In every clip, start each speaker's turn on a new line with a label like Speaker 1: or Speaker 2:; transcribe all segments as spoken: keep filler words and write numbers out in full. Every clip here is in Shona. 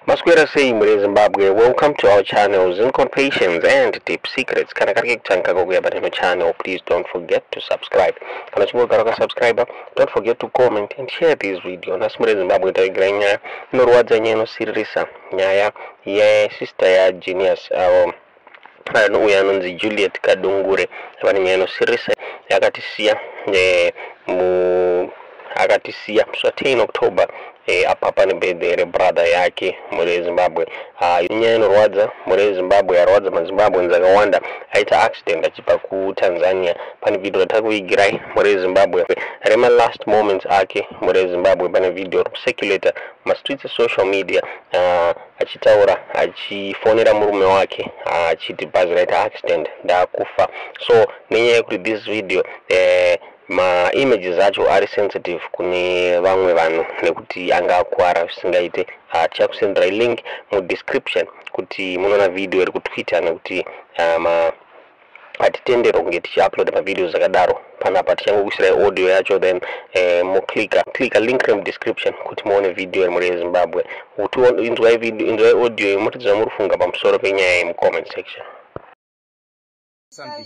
Speaker 1: Masquera say in Zimbabwe, welcome to our channel Zinco Patience and Deep Secrets. Kana kariki kuchanka kuguya bani channel, please don't forget to subscribe. Kana chungu karaka subscriber, don't forget to comment and share this video. Nasmure Zimbabwe taigranya norwadza nyeno sirisa nyaya ye sister ya genius um ano uyanonzi Juliette Kadungure bani nyeno sirisa yakatisiya eh mu akatisiya thirteen October eh apapa ne bedere brother yake muri Zimbabwe ah nyeno rwadza muri Zimbabwe yarwadza mu Zimbabwe nzakawanda aita accident achipa ku Tanzania pane video takuigirai muri Zimbabwe rema last moments ake muri Zimbabwe pane video circulator ma streets of social media uh, achitaura achifonera murume wake achiti bhazi raita accident ndakufa. So nenyaya yekuti this video eh ma images acho ari sensitive kune vamwe vanhu nekuti angakwara zvisingaite tichakusendera link mu description kuti munoona video iri ku Twitter nekuti ma atitendero kunge tichiupload ma videos akadaro panapa tichangokuisirai audio yacho then eh mo clicker clicker link mu description kuti muone video iri muri Zimbabwe kuti inzwai video inzwai audio mutidza murufunga pamusoro penyaya mu comment section.
Speaker 2: Something.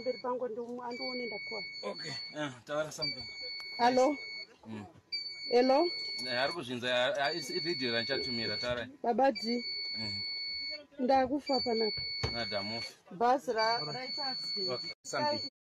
Speaker 3: Okay. Uh, tell something.
Speaker 2: Hello.
Speaker 3: Mm.
Speaker 2: Hello.
Speaker 3: Hari kuzvinza isi video ranchatumira tara.
Speaker 2: Babaji.
Speaker 3: Mhm.
Speaker 2: Ndakufa panapa.
Speaker 3: Nadamufa.
Speaker 2: Bus ra raita accident.
Speaker 3: Okay. Something.